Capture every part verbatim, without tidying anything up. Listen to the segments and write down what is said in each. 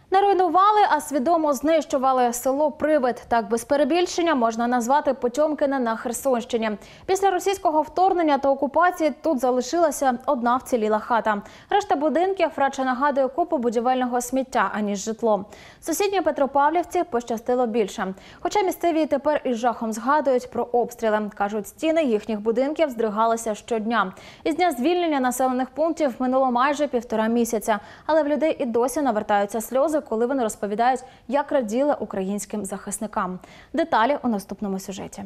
Не руйнували, а свідомо знищували село Привид. Так без перебільшення можна назвати Потьомкине на Херсонщині. Після російського вторгнення та окупації тут залишилася одна вціліла хата. Решта будинків радше нагадує купу будівельного сміття, аніж житло. Сусідній Петропавлівці пощастило більше. Хоча місцеві тепер із жахом згадують про обстріли. Кажуть, стіни їхніх будинків здригалися щодня. Із дня звільнення населених пунктів минуло майже півтора місяця. Але в людей і досі навертаються сльози, коли вони розповідають, як раділи українським захисникам. Деталі у наступному сюжеті.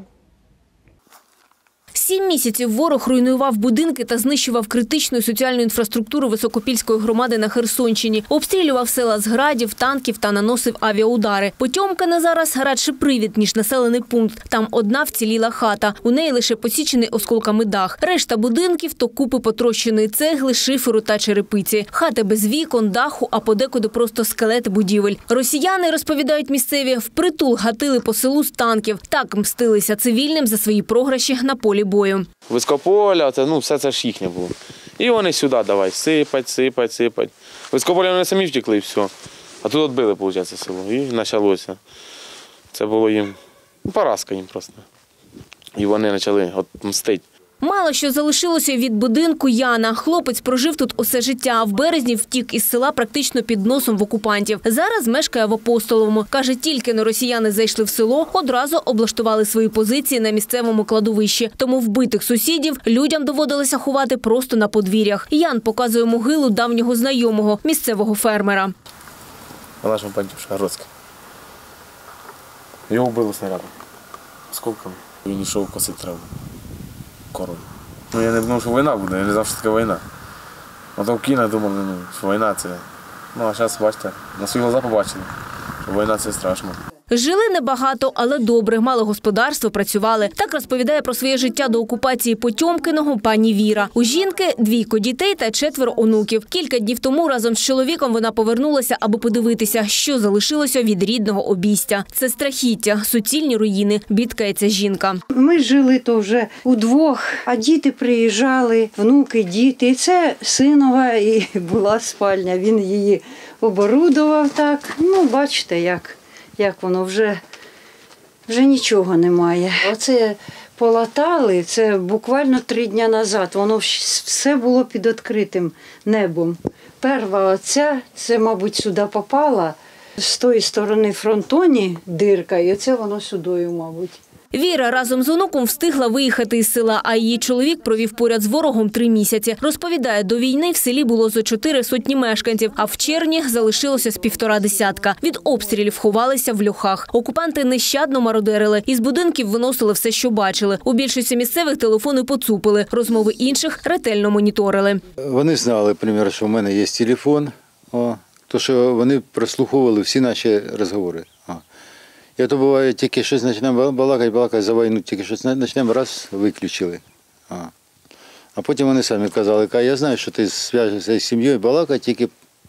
Сім місяців ворог руйнував будинки та знищував критичну і соціальну інфраструктуру Високопільської громади на Херсонщині. Обстрілював села з градів, танків та наносив авіаудари. Потьомкине зараз радше Привід, ніж населений пункт. Там одна вціліла хата. У неї лише посічений осколками дах. Решта будинків – то купи потрощеної цегли, шиферу та черепиці. Хати без вікон, даху, а подекуди просто скелети будівель. Росіяни, розповідають місцеві, впритул гатили по селу з танків. Так мстилися цивільним за свої програші на полі бою. Високополя, це, ну, все це ж їхнє було. І вони сюди давай сипать, сипать, сипать. Високополя вони самі втекли і все. А тут відбили, виходить, село. І почалося. Це було їм, ну, поразка їм просто. І вони почали от мстити. Мало що залишилося від будинку Яна. Хлопець прожив тут усе життя, а в березні втік із села практично під носом в окупантів. Зараз мешкає в Апостоловому. Каже, тільки но росіяни зайшли в село, одразу облаштували свої позиції на місцевому кладовищі. Тому вбитих сусідів людям доводилося ховати просто на подвір'ях. Ян показує могилу давнього знайомого, місцевого фермера. Вона ж Пантюшка Гродська. Його вбили снарядом. Осколками. Він йшов косити траву. Король. Ну, я не думав, що війна буде, я не знав, що таке війна. Потім кіно думали, ну, що війна це. Ну, а зараз, бачите, на свої глаза побачили, що війна це страшно. Жили небагато, але добре, мали господарство, працювали. Так розповідає про своє життя до окупації Потьомкиного пані Віра. У жінки двійко дітей та четверо онуків. Кілька днів тому разом з чоловіком вона повернулася, аби подивитися, що залишилося від рідного обійстя. Це страхіття, суцільні руїни, бідкається жінка. Ми жили то вже удвох, а діти приїжджали, внуки, діти. І це синова і була спальня. Він її оборудував так. Ну, бачите, як. Як воно вже, вже нічого немає. Оце полатали, це буквально три дні назад. Воно все було під відкритим небом. Перва оця, це, мабуть, сюди попала. З тої сторони фронтоні дирка, і оце воно сюдою, мабуть. Віра разом з онуком встигла виїхати із села, а її чоловік провів поряд з ворогом три місяці. Розповідає, до війни в селі було зо чотири сотні мешканців, а в червні залишилося з півтора десятка. Від обстрілів ховалися в льохах. Окупанти нещадно мародерили. Із будинків виносили все, що бачили. У більшості місцевих телефони поцупили. Розмови інших ретельно моніторили. Вони знали, наприклад, що в мене є телефон, о, то що вони прослуховували всі наші розмови. Я то буває, тільки щось почнемо балакати, балакати за війну, тільки щось почнемо, раз, виключили. А, а потім вони самі казали, я знаю, що ти зв'яжешся з сім'єю, балакай тільки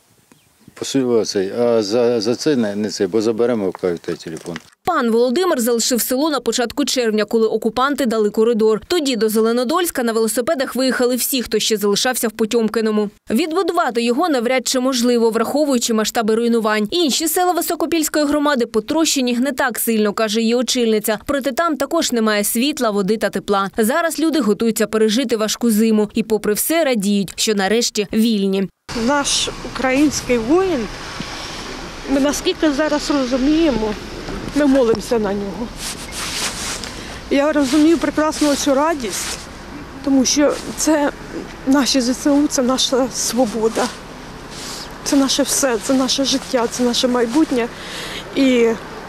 цей, а за, за це не, не це, бо заберемо, кажуть, той телефон. Пан Володимир залишив село на початку червня, коли окупанти дали коридор. Тоді до Зеленодольська на велосипедах виїхали всі, хто ще залишався в Потьомкиному. Відбудувати його навряд чи можливо, враховуючи масштаби руйнувань. Інші села Високопільської громади потрощені не так сильно, каже її очільниця. Проте там також немає світла, води та тепла. Зараз люди готуються пережити важку зиму і попри все радіють, що нарешті вільні. Наш український воїн, ми наскільки зараз розуміємо, ми молимося на нього. Я розумію прекрасно цю радість, тому що це наші ЗСУ, це наша свобода, це наше все, це наше життя, це наше майбутнє. І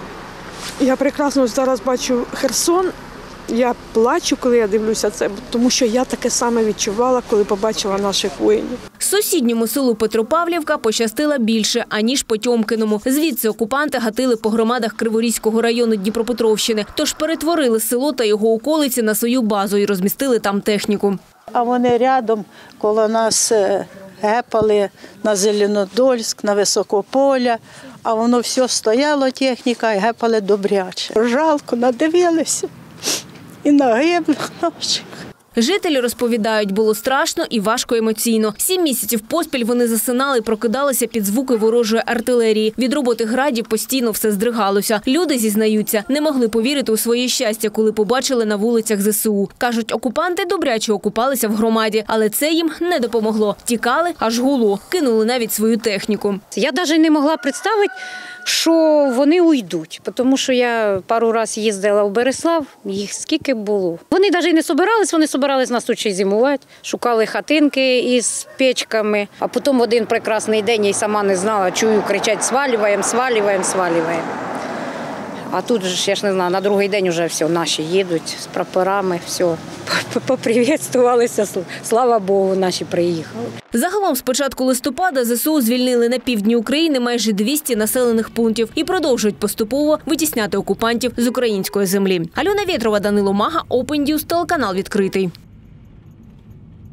я прекрасно зараз бачу Херсон, я плачу, коли я дивлюся це, тому що я таке саме відчувала, коли побачила наших воїнів. Сусідньому селу Петропавлівка пощастило більше, аніж Потьомкиному. Звідси окупанти гатили по громадах Криворізького району Дніпропетровщини. Тож перетворили село та його околиці на свою базу і розмістили там техніку. А вони рядом коло нас гепали на Зеленодольськ, на Високополя, а воно все стояло, техніка, і гепали добряче. Жалко, надивилися і на гиблих наших. Жителі розповідають, було страшно і важко емоційно. Сім місяців поспіль вони засинали і прокидалися під звуки ворожої артилерії. Від роботи градів постійно все здригалося. Люди, зізнаються, не могли повірити у своє щастя, коли побачили на вулицях зе се у. Кажуть, окупанти добряче окупалися в громаді, але це їм не допомогло. Тікали, аж гуло. Кинули навіть свою техніку. Я навіть не могла представити, що вони уйдуть, тому що я пару разів їздила в Береслав, їх скільки було. Вони навіть не збирались, вони збирались нас тут ще й зимувати, шукали хатинки із печками, а потім в один прекрасний день я й сама не знала, чую, кричать «свалюємо, свалюємо, свалюємо». А тут ж, я ж не знаю, на другий день вже все, наші їдуть з прапорами, все, попривітствувалися, слава Богу, наші приїхали. Загалом з початку листопада зе се у звільнили на півдні України майже двісті населених пунктів і продовжують поступово витісняти окупантів з української землі. Альона Вєтрова, Данило Мага, Open News, телеканал «Відкритий».